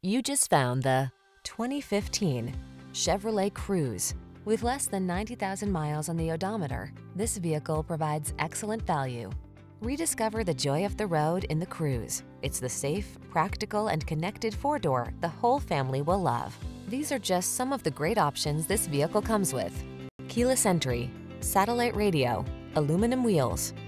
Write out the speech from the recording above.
You just found the 2015 Chevrolet Cruze. With less than 90,000 miles on the odometer, this vehicle provides excellent value. Rediscover the joy of the road in the Cruze. It's the safe, practical, and connected four-door the whole family will love. These are just some of the great options this vehicle comes with: keyless entry, satellite radio, aluminum wheels,